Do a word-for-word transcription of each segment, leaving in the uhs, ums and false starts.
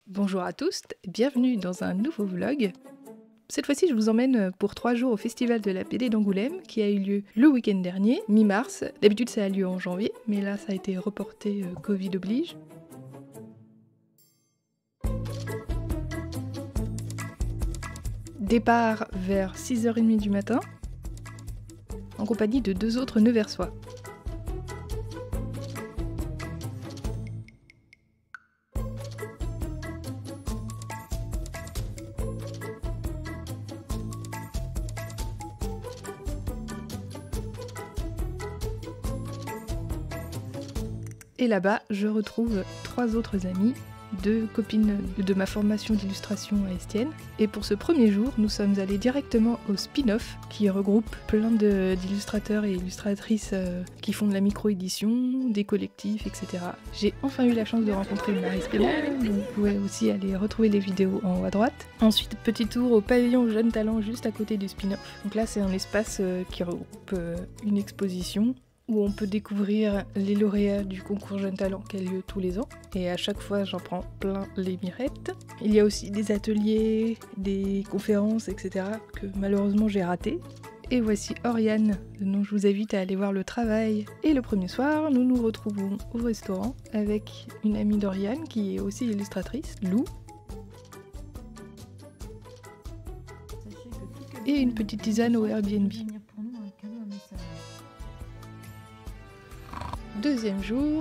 Bonjour à tous, bienvenue dans un nouveau vlog. Cette fois-ci, je vous emmène pour trois jours au Festival de la B D d'Angoulême qui a eu lieu le week-end dernier, mi-mars. D'habitude, ça a lieu en janvier, mais là, ça a été reporté, euh, Covid oblige. Départ vers six heures trente du matin, en compagnie de deux autres Neversois. Et là-bas, je retrouve trois autres amis, deux copines de ma formation d'illustration à Estienne. Et pour ce premier jour, nous sommes allés directement au spin-off, qui regroupe plein d'illustrateurs et illustratrices euh, qui font de la micro-édition, des collectifs, et cetera. J'ai enfin eu la chance de rencontrer Marie Spément, vous pouvez aussi aller retrouver les vidéos en haut à droite. Ensuite, petit tour au pavillon Jeunes Talents juste à côté du spin-off. Donc là, c'est un espace euh, qui regroupe euh, une exposition, où on peut découvrir les lauréats du concours Jeunes Talents qui a lieu tous les ans. Et à chaque fois, j'en prends plein les mirettes. Il y a aussi des ateliers, des conférences, et cetera que malheureusement j'ai raté. Et voici Oriane, dont je vous invite à aller voir le travail. Et le premier soir, nous nous retrouvons au restaurant avec une amie d'Oriane qui est aussi illustratrice, Lou. Et une petite tisane au Airbnb. Deuxième jour,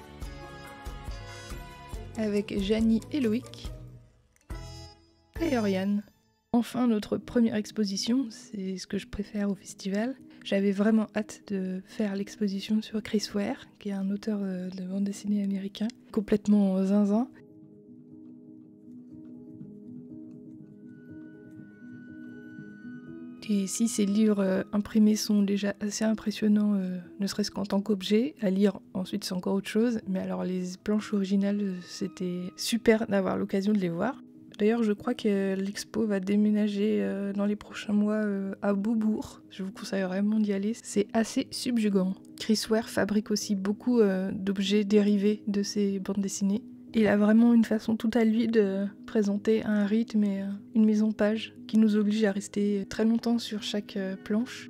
avec Janie et Loïc, et Oriane. Enfin, notre première exposition, c'est ce que je préfère au festival. J'avais vraiment hâte de faire l'exposition sur Chris Ware, qui est un auteur de bande dessinée américain, complètement zinzin. Et si ces livres euh, imprimés sont déjà assez impressionnants, euh, ne serait-ce qu'en tant qu'objet, à lire ensuite c'est encore autre chose, mais alors les planches originales, c'était super d'avoir l'occasion de les voir. D'ailleurs, je crois que l'expo va déménager euh, dans les prochains mois euh, à Beaubourg. Je vous conseille vraiment d'y aller, c'est assez subjugant. Chris Ware fabrique aussi beaucoup euh, d'objets dérivés de ses bandes dessinées. Il a vraiment une façon tout à lui de présenter un rythme et une mise en page qui nous oblige à rester très longtemps sur chaque planche.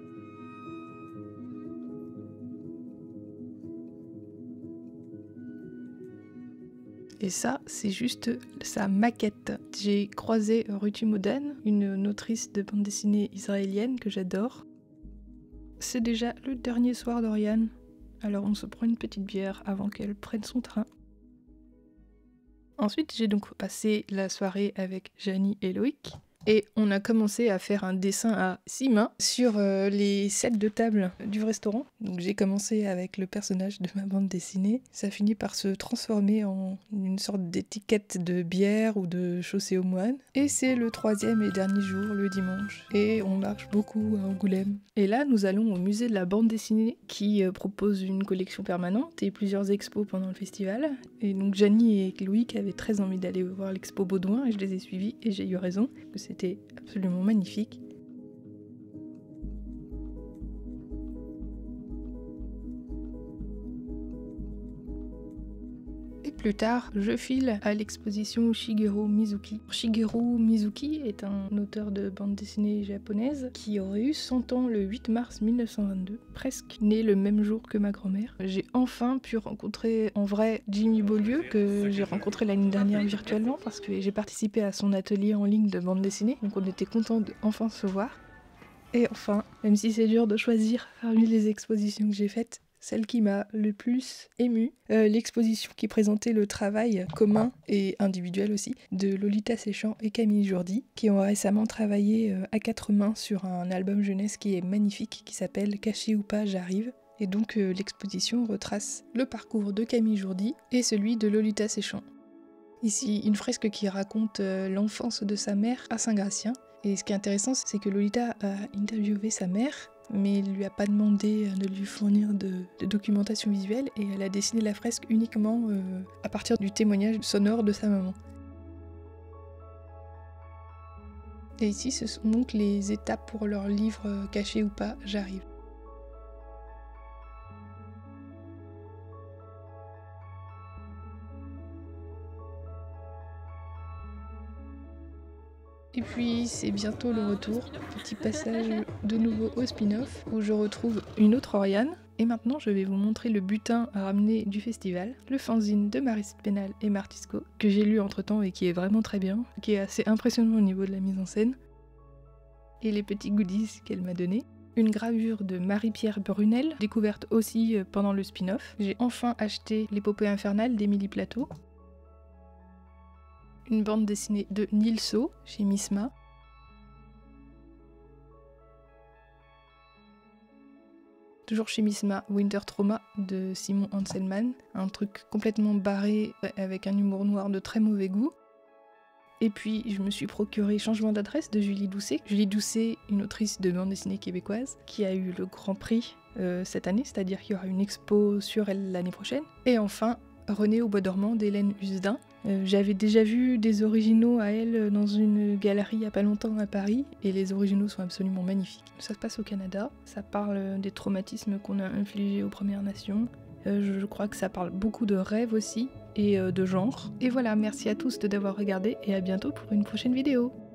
Et ça, c'est juste sa maquette. J'ai croisé Ruti Modan, une autrice de bande dessinée israélienne que j'adore. C'est déjà le dernier soir d'Oriane, alors on se prend une petite bière avant qu'elle prenne son train. Ensuite, j'ai donc passé la soirée avec Janie et Loïc. Et on a commencé à faire un dessin à six mains sur euh, les sets de table du restaurant. Donc j'ai commencé avec le personnage de ma bande dessinée. Ça finit par se transformer en une sorte d'étiquette de bière ou de chaussée aux moines. Et c'est le troisième et dernier jour, le dimanche. Et on marche beaucoup à Angoulême. Et là, nous allons au musée de la bande dessinée qui euh, propose une collection permanente et plusieurs expos pendant le festival. Et donc Janie et Loïc avaient très envie d'aller voir l'expo Baudouin et je les ai suivis et j'ai eu raison. C'était absolument magnifique. Et plus tard, je file à l'exposition Shigeru Mizuki. Shigeru Mizuki est un auteur de bande dessinée japonaise qui aurait eu cent ans le huit mars mille neuf cent vingt-deux, presque né le même jour que ma grand-mère. J'ai enfin pu rencontrer en vrai Jimmy Beaulieu, que j'ai rencontré l'année dernière virtuellement parce que j'ai participé à son atelier en ligne de bande dessinée, donc on était contents de enfin se voir. Et enfin, même si c'est dur de choisir parmi les expositions que j'ai faites, celle qui m'a le plus émue, euh, l'exposition qui présentait le travail commun et individuel aussi de Lolita Séchant et Camille Jourdi, qui ont récemment travaillé euh, à quatre mains sur un album jeunesse qui est magnifique, qui s'appelle Caché ou pas, j'arrive. Et donc euh, l'exposition retrace le parcours de Camille Jourdi et celui de Lolita Séchant. Ici, une fresque qui raconte euh, l'enfance de sa mère à Saint-Gratien. Et ce qui est intéressant, c'est que Lolita a interviewé sa mère, mais il lui a pas demandé de lui fournir de, de documentation visuelle et elle a dessiné la fresque uniquement euh, à partir du témoignage sonore de sa maman. Et ici, ce sont donc les étapes pour leur livre Caché ou pas, j'arrive. Et puis c'est bientôt le retour, petit passage de nouveau au spin-off où je retrouve une autre Oriane. Et maintenant je vais vous montrer le butin à ramener du festival, le fanzine de Maryse Pénal et Martisco, que j'ai lu entre temps et qui est vraiment très bien, qui est assez impressionnant au niveau de la mise en scène. Et les petits goodies qu'elle m'a donnés. Une gravure de Marie-Pierre Brunel, découverte aussi pendant le spin-off. J'ai enfin acheté l'épopée infernale d'Émilie Plateau. Une bande dessinée de Nilso chez Misma. Toujours chez Misma, Winter Trauma de Simon Hanselmann. Un truc complètement barré avec un humour noir de très mauvais goût. Et puis je me suis procuré Changement d'adresse de Julie Doucet. Julie Doucet, une autrice de bande dessinée québécoise, qui a eu le grand prix euh, cette année, c'est-à-dire qu'il y aura une expo sur elle l'année prochaine. Et enfin, Renée au bois dormant d'Hélène Husdin. Euh, J'avais déjà vu des originaux à elle dans une galerie il n'y a pas longtemps à Paris, et les originaux sont absolument magnifiques. Ça se passe au Canada, ça parle des traumatismes qu'on a infligés aux Premières Nations. Euh, je crois que ça parle beaucoup de rêves aussi, et euh, de genre. Et voilà, merci à tous de d'avoir regardé, et à bientôt pour une prochaine vidéo.